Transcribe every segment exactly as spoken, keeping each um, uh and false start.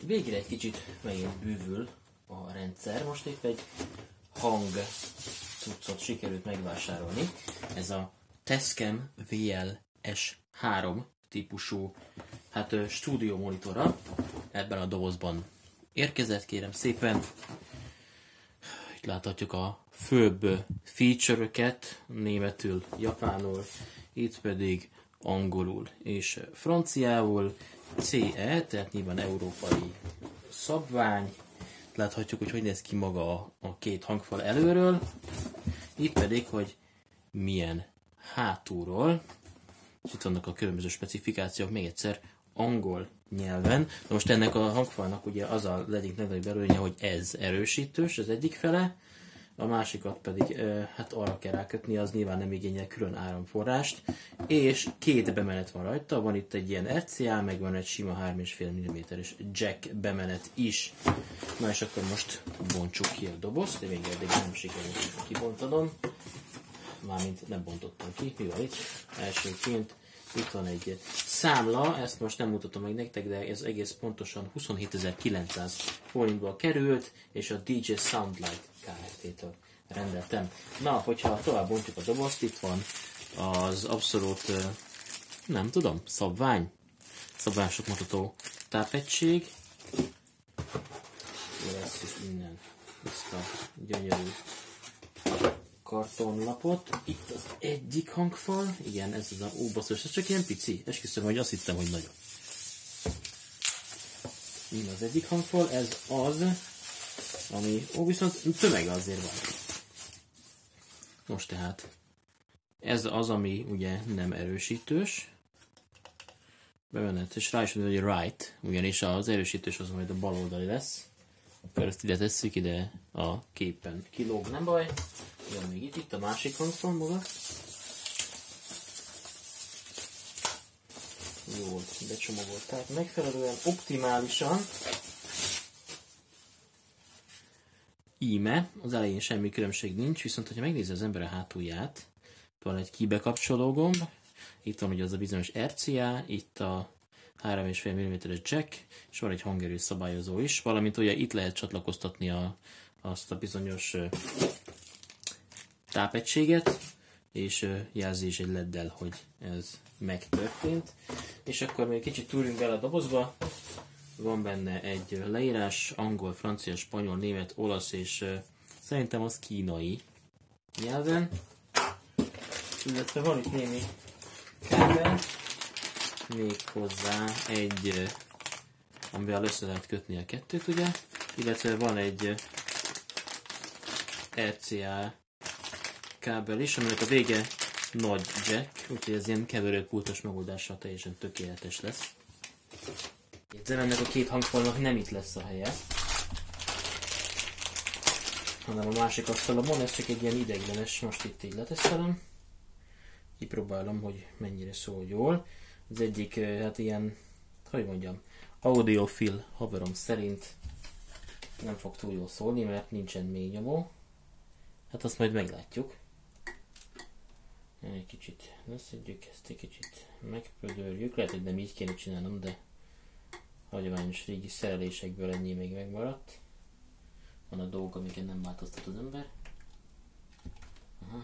végre egy kicsit megint bűvül a rendszer. Most épp egy hang cuccot sikerült megvásárolni. Ez a Tascam vé el es három típusú hát, stúdió monitora. Ebben a dobozban érkezett, kérem szépen. Itt láthatjuk a főbb feature-öket, németül, japánul, itt pedig angolul és franciául. cé e, tehát nyilván európai szabvány. Láthatjuk, hogy hogy néz ki maga a, a két hangfal előről. Itt pedig, hogy milyen hátulról. És itt vannak a különböző specifikációk, még egyszer angol nyelven. Na most ennek a hangfalnak ugye az a egyik legnagyobb előnye, hogy ez erősítős, az egyik fele, a másikat pedig hát arra kell rákötni, az nyilván nem igényel külön áramforrást, és két bemenet van rajta, van itt egy ilyen er cé á, meg van egy sima három egész öt milliméteres jack bemenet is. Na és akkor most bontsuk ki a dobozt, de még eddig nem sikerült kibontanom, mármint nem bontottam ki, mi van itt? Elsőként itt van egy számla, ezt most nem mutatom meg nektek, de ez egész pontosan huszonhétezer-kilencszáz forintba került, és a dé jé Soundlight Kft-től rendeltem. Na, hogyha tovább bontjuk a dobozt, itt van az abszolút, nem tudom, szabvány, szabványosok mutató tápegység. Lesz is minden ezt a gyönyörű kartonlapot. Itt az egyik hangfal. Igen, ez az a ó, basszus, ez csak ilyen pici. Esküszöm, hogy azt hittem, hogy nagyobb. Így az egyik hangfal, ez az, ami, ó, viszont tömege azért van. Most tehát, ez az, ami ugye nem erősítős. Bemenet, és rá is mondja, hogy right, ugyanis az erősítős az majd a bal oldali lesz. Akkor ezt ide tesszük, ide a képen kilóg, nem baj. Jön még itt, itt a másik hangfal maga. Jól becsomagolt, tehát megfelelően optimálisan. Íme, az elején semmi különbség nincs, viszont ha megnézi az ember a hátulját, van egy kibekapcsoló gomb, itt van ugye az a bizonyos er cé á, itt a három egész öt milliméteres jack, és van egy hangerő szabályozó is, valamint ugye itt lehet csatlakoztatni a, azt a bizonyos tápegységet, és jelzi is egy leddel, hogy ez megtörtént. És akkor még kicsit túrjunk el a dobozba. Van benne egy leírás, angol, francia, spanyol, német, olasz, és szerintem az kínai nyelven. Illetve van itt némi kábel, még hozzá egy, amivel össze lehet kötni a kettőt, ugye? Illetve van egy er cé á kábel is, aminek a vége nagy jack, úgyhogy ez ilyen keverőpultos megoldással teljesen tökéletes lesz. Jegyzem, ennek a két hangfalnak nem itt lesz a helye, hanem a másik asztalomon, ez csak egy ilyen ideiglenes, most itt így letesztelem. Kipróbálom, hogy mennyire szól jól. Az egyik, hát ilyen, hogy mondjam, audiofil haverom szerint nem fog túl jól szólni, mert nincsen mély nyomó. Hát azt majd meglátjuk. Egy kicsit leszedjük, ezt egy kicsit megpödörjük. Lehet, hogy nem így kéne csinálnom, de hagyományos régi szerelésekből ennyi még megmaradt. Van a dolgok, amiket nem változtat az ember. Aha.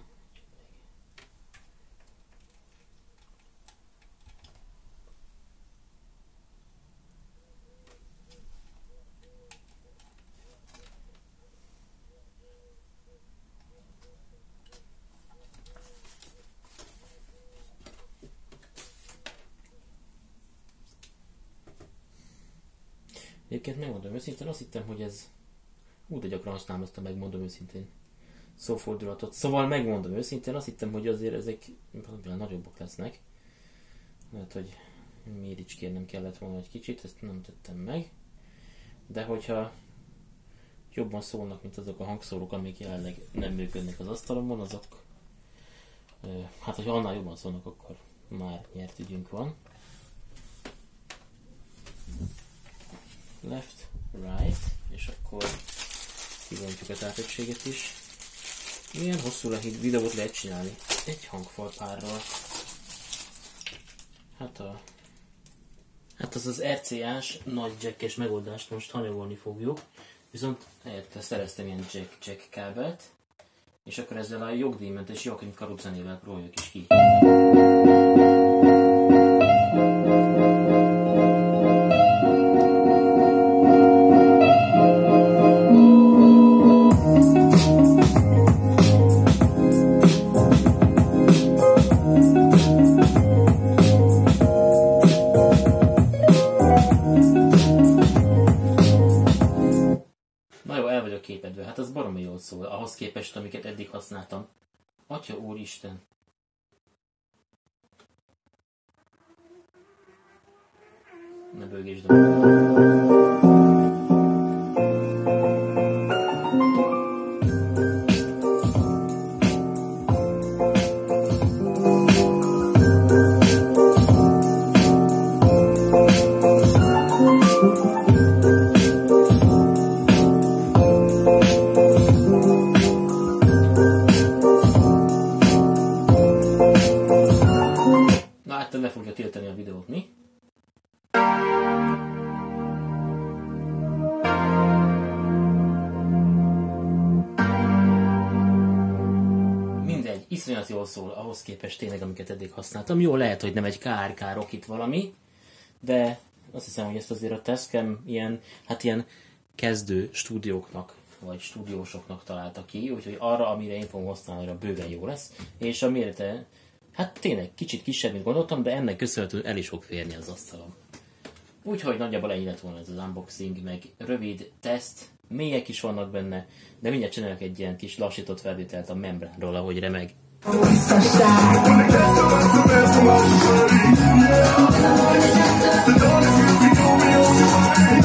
Egyébként megmondom őszintén, azt hittem, hogy ez... Hú, de gyakran használom ezt a megmondom őszintén szófordulatot. Szóval megmondom őszintén, azt hittem, hogy azért ezek valamivel nagyobbak lesznek. Lehet, hogy méricskérnem kellett volna egy kicsit, ezt nem tettem meg. De hogyha jobban szólnak, mint azok a hangszórók, amik jelenleg nem működnek az asztalomon, azok... Hát, hogyha annál jobban szólnak, akkor már nyert ügyünk van. Left, right, és akkor kivontjuk a tápegységet is. Milyen hosszú videót lehet csinálni egy hangfalpárral? Hát a Hát az az er cé á-s nagy jackes megoldást most hanyagolni fogjuk, viszont helyette szereztem ilyen jack, jack kábelt, és akkor ezzel a jogdíjmentes Joachim Karut zenével próbáljuk is ki. Na jó, el vagyok képedve. Hát az baromi jól szól, ahhoz képest, amiket eddig használtam. Atya úristen! Ne bőgésd a... Na hát le fogja tiltani a videót, mi? Mindegy, iszonyat jól szól ahhoz képest tényleg, amiket eddig használtam. Jó, lehet, hogy nem egy ká er ká Rockit valami, de azt hiszem, hogy ezt azért a Tascam ilyen, hát ilyen kezdő stúdióknak, vagy stúdiósoknak találta ki, úgyhogy arra, amire én fogom használni, arra bőven jó lesz. És a mérete, hát tényleg kicsit kisebb, mint gondoltam, de ennek köszönhetően el is fog férni az asztalon. Úgyhogy nagyjából ennyi lett volna ez az unboxing, meg rövid teszt, mélyek is vannak benne, de mindjárt csinálok egy ilyen kis lassított felvételt a membránról, ahogy remeg. The